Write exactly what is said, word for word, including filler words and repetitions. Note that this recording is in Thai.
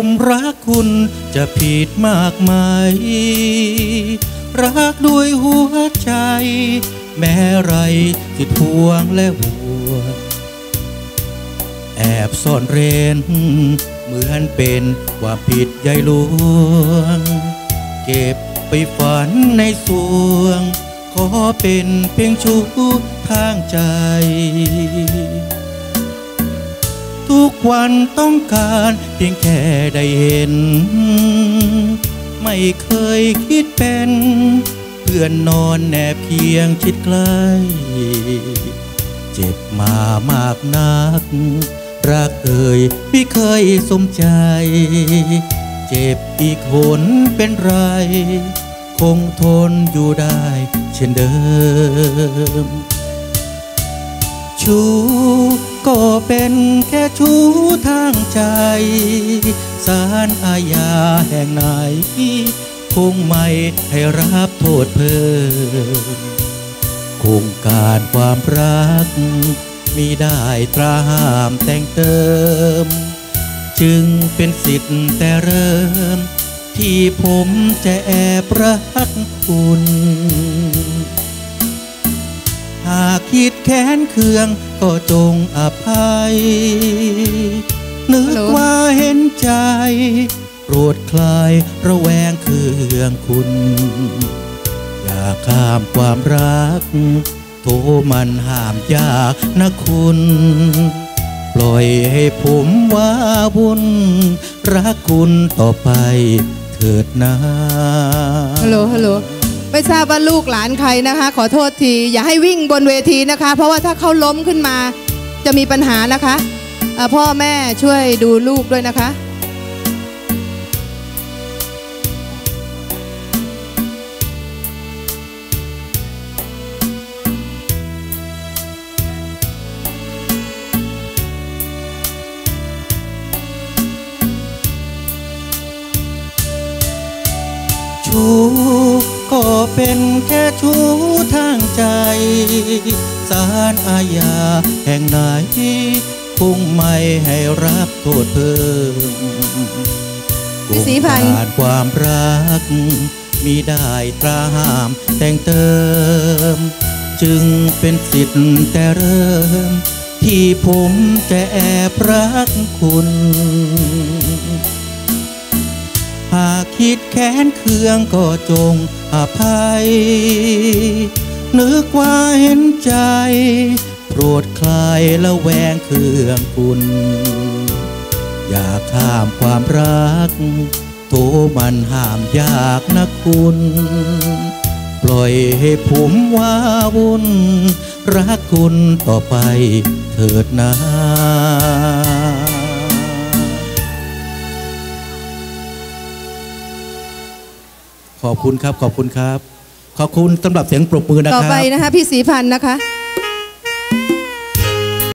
ผมรักคุณจะผิดมากไหมรักด้วยหัวใจแม้ไรที่ทวงและห่วงแอบซ่อนเร้นเหมือนเป็นความผิดใหญ่หลวงเก็บไปฝันในสวงขอเป็นเพียงชู้ทางใจทุกวันต้องการเพียงแค่ได้เห็นไม่เคยคิดเป็นเพื่อนนอนแนบเพียงชิดใกล้เจ็บมามากนักรักเอ่ยไม่เคยสมใจเจ็บอีกหนเป็นไรคงทนอยู่ได้เช่นเดิมชู้ก็เป็นแค่ชู้ทางใจศาลอาญาแห่งไหนคงไม่ให้รับโทษเพิ่มโครงการความรักมิได้ตราห้ามแต่งเติมจึงเป็นสิทธิ์แต่เริ่มที่ผมจะแอบรักคุณหากคิดแค้นเคืองก็จงอภัยนึกว่าเห็นใจโปรดคลายระแวงเคืองคุณอย่าข้ามความรักโทมันห้ามยากนะคุณปล่อยให้ผมว่าวุ่นรักคุณต่อไปเถิดนะฮัลโหลฮัลโหลไม่ทราบว่าลูกหลานใครนะคะขอโทษทีอย่าให้วิ่งบนเวทีนะคะเพราะว่าถ้าเขาล้มขึ้นมาจะมีปัญหานะคะพ่อแม่ช่วยดูลูกด้วยนะคะชู้ก็เป็นแค่ชู้ทางใจศาลอาญาแห่งไหนคงไม่ให้รับโทษเพิ่มพี่ศรีพันธ์ความรักมิได้ตราห้ามแต่งเติมจึงเป็นสิทธิ์แต่เริ่มที่ผมจะแอบรักคุณหากคิดแค้นเคืองก็จงอภัยนึกว่าเห็นใจโปรดคลายละแวงเคืองคุณอย่าข้ามความรักโทมันห้ามยากนะคุณปล่อยให้ผมว่าวุ่นรักคุณต่อไปเถิดนะขอบคุณครับขอบคุณครับขอบคุณสำหรับเสียงปรบมือนะครับต่อไปนะคะพี่ศรีพันธ์นะคะ